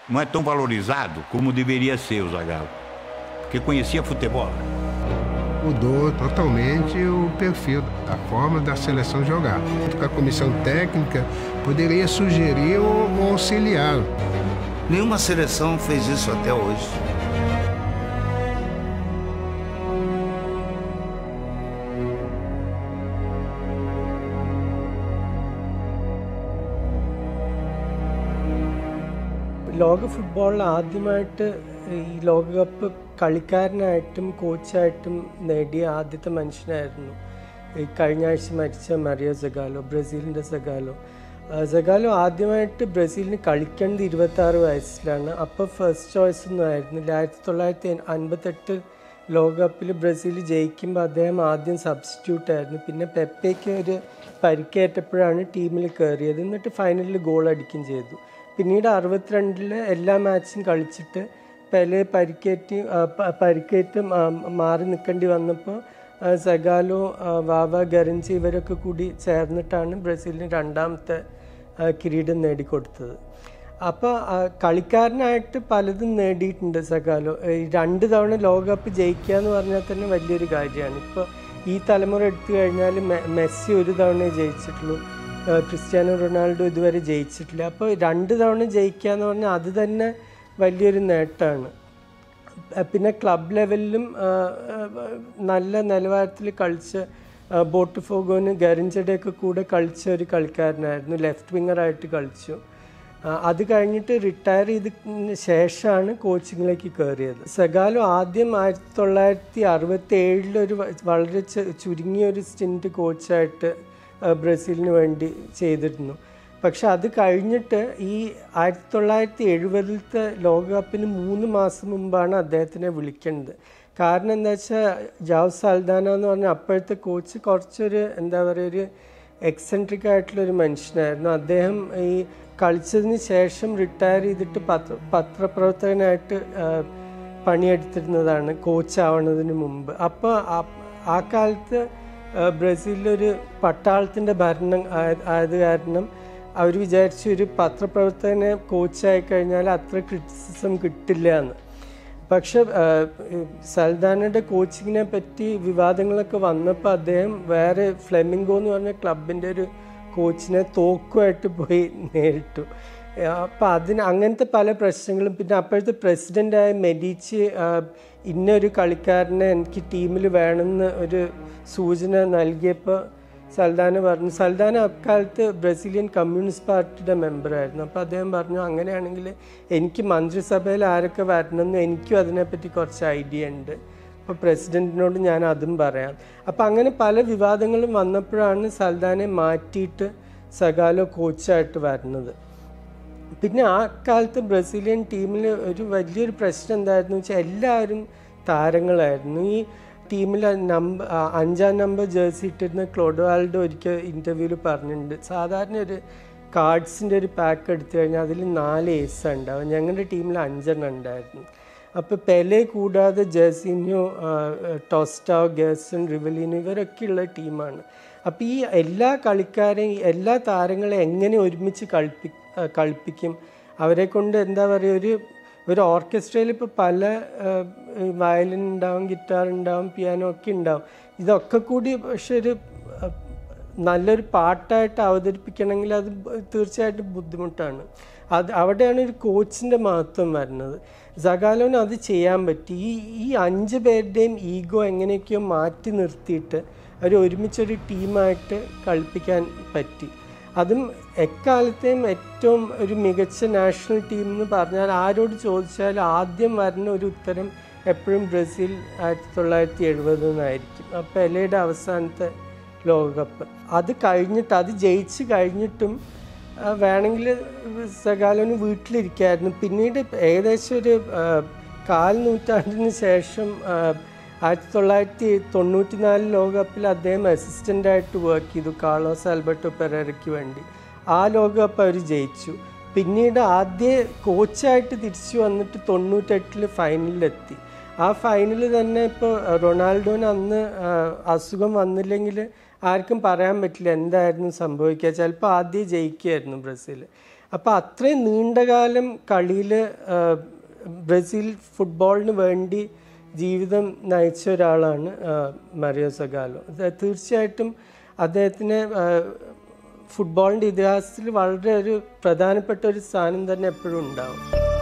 não é tão valorizado como deveria ser o Zagallo, porque conhecia futebol. Mudou totalmente o perfil, a forma da seleção jogar. A comissão técnica poderia sugerir ou auxiliar. Nenhuma seleção fez isso até hoje. ലോക ഫുട്ബോളിൽ ആദ്യമായിട്ട് ഈ ലോകകപ്പ് കളിക്കാരനായിട്ടും കോച്ചായിട്ടും നേടിയ ആദ്യത്തെ മനുഷ്യനായിരുന്നു ഈ കഴിഞ്ഞ ആഴ്ച മരിച്ച മരിയോ സഗാലോ, ബ്രസീലിൻ്റെ സഗാലോ. സഗാലോ ആദ്യമായിട്ട് ബ്രസീലിന് കളിക്കേണ്ടത് 26 വയസ്സിലാണ്. അപ്പോൾ ഫസ്റ്റ് ചോയ്സ് ഒന്നും ആയിരുന്നില്ല. 1958 ലോകകപ്പിൽ ബ്രസീൽ ജയിക്കുമ്പോൾ അദ്ദേഹം ആദ്യം സബ്സ്റ്റിറ്റ്യൂട്ടായിരുന്നു. പിന്നെ പെപ്പയ്ക്ക് ഒരു പരിക്കേറ്റപ്പോഴാണ് ടീമിൽ കയറിയത്. എന്നിട്ട് ഫൈനലിൽ ഗോൾ അടിക്കുകയും ചെയ്തു. പിന്നീട് 62 എല്ലാ മാച്ചും കളിച്ചിട്ട് പെലെ പരിക്കേറ്റ് മാറി നിൽക്കേണ്ടി വന്നപ്പോൾ സഗാലോ, വാവ ഗരഞ്ചി ഇവരൊക്കെ കൂടി ചേർന്നിട്ടാണ് ബ്രസീലിന് രണ്ടാമത്തെ കിരീടം നേടിക്കൊടുത്തത്. അപ്പോൾ കളിക്കാരനായിട്ട് പലതും നേടിയിട്ടുണ്ട് സഗാലോ. 2 തവണ ലോകകപ്പ് ജയിക്കുക എന്ന് പറഞ്ഞാൽ തന്നെ വലിയൊരു കാര്യമാണ്. ഇപ്പോൾ ഈ തലമുറ എടുത്തു കഴിഞ്ഞാൽ മെസ്സി 1 തവണയേ ജയിച്ചിട്ടുള്ളൂ, ക്രിസ്ത്യാനോ റൊണാൾഡോ ഇതുവരെ ജയിച്ചിട്ടില്ല. അപ്പോൾ 2 തവണ ജയിക്കുക എന്ന് പറഞ്ഞാൽ അത് തന്നെ വലിയൊരു നേട്ടമാണ്. പിന്നെ ക്ലബ് ലെവലിലും നല്ല നിലവാരത്തിൽ കളിച്ച ബോട്ടഫോഗോന് ഗരിഞ്ചയുടെയൊക്കെ കൂടെ കളിച്ച ഒരു കളിക്കാരനായിരുന്നു. ലെഫ്റ്റ് വിങ്ങറായിട്ട് കളിച്ചു. അത് കഴിഞ്ഞിട്ട് റിട്ടയർ ചെയ്തതിന് ശേഷമാണ് കോച്ചിങ്ങിലേക്ക് കയറിയത്. സഗാലോ ആദ്യം 1967 ഒരു വളരെ ചുരുങ്ങിയൊരു സ്റ്റിൻറ്റ് കോച്ചായിട്ട് ബ്രസീലിന് വേണ്ടി ചെയ്തിരുന്നു. പക്ഷെ അത് കഴിഞ്ഞിട്ട് ഈ 1970 ലോകകപ്പിന് 3 മാസം മുമ്പാണ് അദ്ദേഹത്തിനെ വിളിക്കേണ്ടത്. കാരണം എന്താ വെച്ചാൽ ജാവ് സാൽദാന എന്ന് പറഞ്ഞാൽ അപ്പോഴത്തെ കോച്ച് കുറച്ചൊരു എന്താ പറയുക, ഒരു എക്സെൻട്രിക് ആയിട്ടുള്ളൊരു മനുഷ്യനായിരുന്നു. അദ്ദേഹം ഈ കളിച്ചതിന് ശേഷം റിട്ടയർ ചെയ്തിട്ട് പത്രപ്രവർത്തകനായിട്ട് പണിയെടുത്തിരുന്നതാണ് കോച്ചാവുന്നതിന് മുമ്പ്. അപ്പോൾ ആ കാലത്ത് ബ്രസീലിലൊരു പട്ടാളത്തിൻ്റെ ഭരണം ആയത് കാരണം അവർ വിചാരിച്ചു ഒരു പത്രപ്രവർത്തകനെ കോച്ചായി കഴിഞ്ഞാൽ അത്ര ക്രിറ്റിസിസം കിട്ടില്ല എന്ന്. പക്ഷെ സൽദാനയുടെ കോച്ചിങ്ങിനെ പറ്റി വിവാദങ്ങളൊക്കെ വന്നപ്പോൾ അദ്ദേഹം വേറെ ഫ്ലെമിംഗോ എന്ന് പറഞ്ഞ ക്ലബിൻ്റെ ഒരു കോച്ചിനെ തോക്കുമായിട്ട് പോയി നേരിട്ടു. അപ്പോൾ അങ്ങനത്തെ പല പ്രശ്നങ്ങളും. പിന്നെ അപ്പോഴത്തെ പ്രസിഡൻ്റായ മെഡിച്ചി ഇന്നൊരു കളിക്കാരനെ എനിക്ക് ടീമിൽ വേണമെന്ന് ഒരു സൂചന നൽകിയപ്പോൾ സൽദാന പറഞ്ഞു. സൽദാന അക്കാലത്ത് ബ്രസീലിയൻ കമ്മ്യൂണിസ്റ്റ് പാർട്ടിയുടെ മെമ്പറായിരുന്നു. അപ്പോൾ അദ്ദേഹം പറഞ്ഞു, അങ്ങനെയാണെങ്കിൽ എനിക്ക് മന്ത്രിസഭയിൽ ആരൊക്കെ വരണമെന്ന് എനിക്കും അതിനെപ്പറ്റി കുറച്ച് ഐഡിയ ഉണ്ട്, അപ്പോൾ പ്രസിഡൻറ്റിനോട് ഞാൻ അതും പറയാം. അപ്പോൾ അങ്ങനെ പല വിവാദങ്ങളും വന്നപ്പോഴാണ് സൽദാനെ മാറ്റിയിട്ട് സഗാലോ കോച്ചായിട്ട് വരുന്നത്. പിന്നെ ആ കാലത്ത് ബ്രസീലിയൻ ടീമിൽ ഒരു വലിയൊരു പ്രശ്നം എന്തായിരുന്നു വെച്ചാൽ എല്ലാവരും താരങ്ങളായിരുന്നു. ഈ ടീമിൽ 5ാം നമ്പർ ജേഴ്സി ഇട്ടിരുന്ന ക്ലോഡോവാൾഡോ ഒരിക്കൽ ഇൻ്റർവ്യൂവിൽ പറഞ്ഞിട്ടുണ്ട്, സാധാരണ ഒരു കാർഡ്സിൻ്റെ ഒരു പാക്ക് എടുത്തു കഴിഞ്ഞാൽ അതിൽ 4 ഏസ് ഉണ്ടാവും. ഞങ്ങളുടെ ടീമിൽ 5 ഉണ്ടായിരുന്നു. അപ്പോൾ പെലെ കൂടാതെ ജെർസിന്യോ, ടോസ്റ്റോ, ഗേഴ്സൺ, റിവലിനോ ഇവരൊക്കെയുള്ള ടീമാണ്. അപ്പോൾ ഈ എല്ലാ കളിക്കാരെയും എല്ലാ താരങ്ങളെ എങ്ങനെ ഒരുമിച്ച് കളിപ്പിക്കും, അവരെ കൊണ്ട് എന്താ പറയുക, ഒരു ഓർക്കസ്ട്രയിൽ ഇപ്പോൾ പല വയലിൻ ഉണ്ടാവും, ഗിറ്റാർ ഉണ്ടാവും, പിയാനോ ഒക്കെ ഉണ്ടാവും. ഇതൊക്കെ കൂടി പക്ഷെ ഒരു നല്ലൊരു പാട്ടായിട്ട് അവതരിപ്പിക്കണമെങ്കിൽ അത് തീർച്ചയായിട്ടും ബുദ്ധിമുട്ടാണ്. അവിടെയാണ് ഒരു കോച്ചിൻ്റെ മഹത്വം വരുന്നത്. സഗാലോന് അത് ചെയ്യാൻ പറ്റി. ഈ 5 പേരുടെയും ഈഗോ എങ്ങനെയൊക്കെയോ മാറ്റി നിർത്തിയിട്ട് അവർ ഒരുമിച്ചൊരു ടീമായിട്ട് കളിപ്പിക്കാൻ പറ്റി. അതും എക്കാലത്തെയും ഏറ്റവും ഒരു മികച്ച നാഷണൽ ടീം എന്ന് പറഞ്ഞാൽ ആരോട് ചോദിച്ചാൽ ആദ്യം വരുന്ന ഒരു ഉത്തരം എപ്പോഴും ബ്രസീൽ 1970 എന്നായിരിക്കും. പെലെയുടെ അവസാനത്തെ ലോകകപ്പ് അത് കഴിഞ്ഞിട്ട്, അത് ജയിച്ച് കഴിഞ്ഞിട്ടും വേണമെങ്കിൽ സഗാലോന് വീട്ടിലിരിക്കായിരുന്നു. പിന്നീട് ഏകദേശം ഒരു 1/4 നൂറ്റാണ്ടിന് ശേഷം 1994 ലോകകപ്പിൽ അദ്ദേഹം അസിസ്റ്റൻ്റായിട്ട് വർക്ക് ചെയ്തു കാർലോസ് ആൽബർട്ടോ പെരേരയ്ക്ക് വേണ്ടി. ആ ലോകകപ്പ് അവർ ജയിച്ചു. പിന്നീട് ആദ്യ കോച്ചായിട്ട് തിരിച്ചു വന്നിട്ട് 98 ഫൈനലിലെത്തി. ആ ഫൈനൽ തന്നെ ഇപ്പോൾ റൊണാൾഡോന് അന്ന് അസുഖം വന്നില്ലെങ്കിൽ ആർക്കും പറയാൻ പറ്റില്ല എന്തായിരുന്നു സംഭവിക്കുക. ചിലപ്പോൾ ആദ്യം ജയിക്കുമായിരുന്നു ബ്രസീൽ. അപ്പോൾ അത്രയും നീണ്ടകാലം കളിയിൽ ബ്രസീൽ ഫുട്ബോളിന് വേണ്ടി ജീവിതം നയിച്ച ഒരാളാണ് മറിയോ സഗാലോ. തീർച്ചയായിട്ടും അദ്ദേഹത്തിന് ഫുട്ബോളിൻ്റെ ഇതിഹാസത്തിൽ വളരെ ഒരു പ്രധാനപ്പെട്ട ഒരു സ്ഥാനം തന്നെ എപ്പോഴും ഉണ്ടാവും.